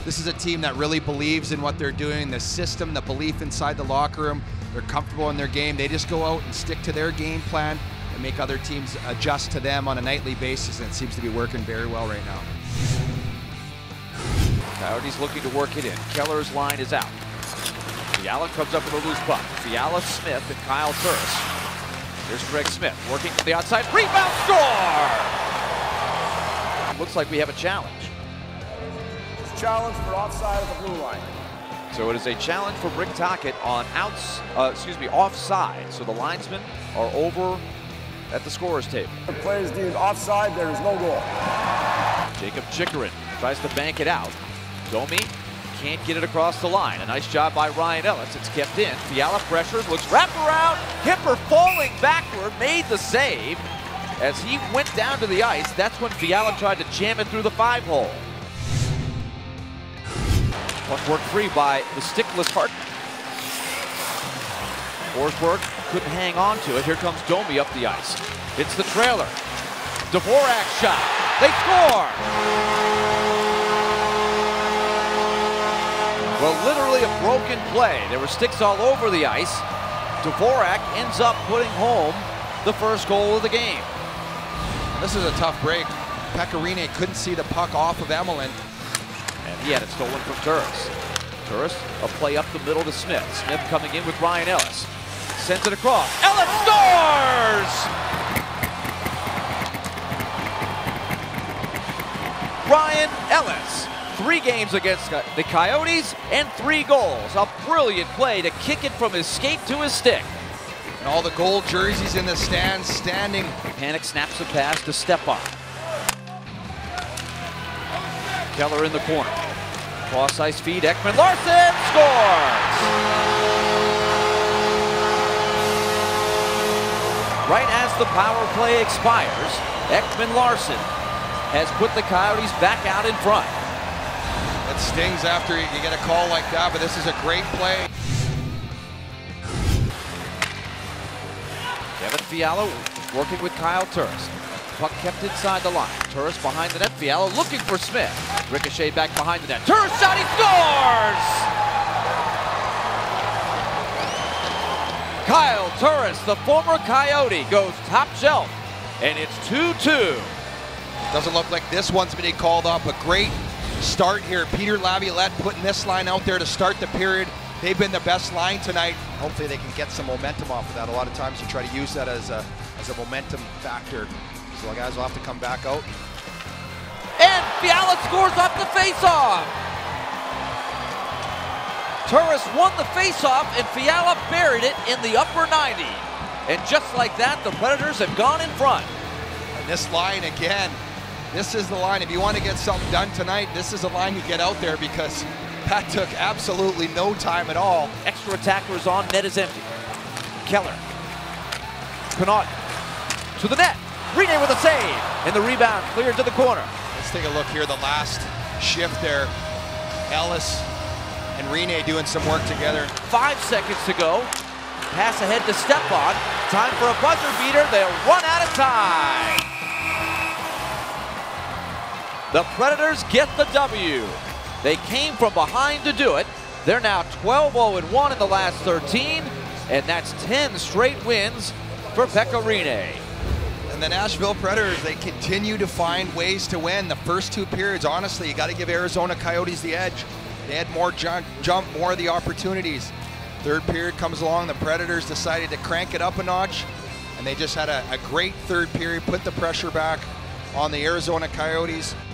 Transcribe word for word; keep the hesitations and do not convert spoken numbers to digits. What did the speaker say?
This is a team that really believes in what they're doing, the system, the belief inside the locker room. They're comfortable in their game. They just go out and stick to their game plan and make other teams adjust to them on a nightly basis, and it seems to be working very well right now. Coyotes looking to work it in. Keller's line is out. Fiala comes up with a loose puck. Fiala, Smith, and Kyle Turris. Here's Greg Smith working from the outside. Rebound, score! Looks like we have a challenge. Challenge for offside of the blue line. So it is a challenge for Rick Tocchet on outs, uh, excuse me, offside. So the linesmen are over at the scorer's table. The play is deemed offside. There is no goal. Jacob Chikrin tries to bank it out. Domi can't get it across the line. A nice job by Ryan Ellis. It's kept in. Fiala pressures, looks wrapped around. Hipper falling backward, made the save. As he went down to the ice, that's when Fiala tried to jam it through the five hole. Puck worked free by the stickless Hart. Forsberg couldn't hang on to it. Here comes Domi up the ice. It's the trailer. Dvorak shot. They score! Well, literally a broken play. There were sticks all over the ice. Dvorak ends up putting home the first goal of the game. This is a tough break. Pekka Rinne couldn't see the puck off of Emelin. And he had it stolen from Turris. Turris, a play up the middle to Smith. Smith coming in with Ryan Ellis. Sends it across. Ellis scores! Ryan Ellis. Three games against the Coyotes and three goals. A brilliant play to kick it from his skate to his stick. And all the gold jerseys in the stands standing. Panic snaps a pass to Stepan. Keller in the corner. Cross ice feed, Ekman Larson scores! Right as the power play expires, Ekman Larson has put the Coyotes back out in front. It stings after you get a call like that, but this is a great play. Kevin Fiala working with Kyle Turris. Puck kept inside the line. Turris behind the net. Fiala looking for Smith. Ricochet back behind the net. Turris shot, he scores! Kyle Turris, the former Coyote, goes top shelf, and it's two two. Doesn't look like this one's been called up. A great start here. Peter Laviolette putting this line out there to start the period. They've been the best line tonight. Hopefully they can get some momentum off of that. A lot of times you try to use that as a, as a momentum factor. So the guys will have to come back out. And Fiala scores off the faceoff. Turris won the faceoff and Fiala buried it in the upper ninety. And just like that, the Predators have gone in front. And this line again, this is the line. If you want to get something done tonight, this is the line you get out there, because that took absolutely no time at all. Extra attackers on, net is empty. Keller. Connaughton to the net. Rinne with a save, and the rebound cleared to the corner. Let's take a look here, the last shift there. Ellis and Rinne doing some work together. Five seconds to go. Pass ahead to Stepan. Time for a buzzer beater. They'll run out of time. The Predators get the W. They came from behind to do it. They're now twelve oh and one in the last thirteen, and that's ten straight wins for Pekka Rinne. And the Nashville Predators, they continue to find ways to win. The first two periods, honestly, you got to give Arizona Coyotes the edge. They had more jump, jump, more of the opportunities. Third period comes along, the Predators decided to crank it up a notch, and they just had a, a great third period, put the pressure back on the Arizona Coyotes.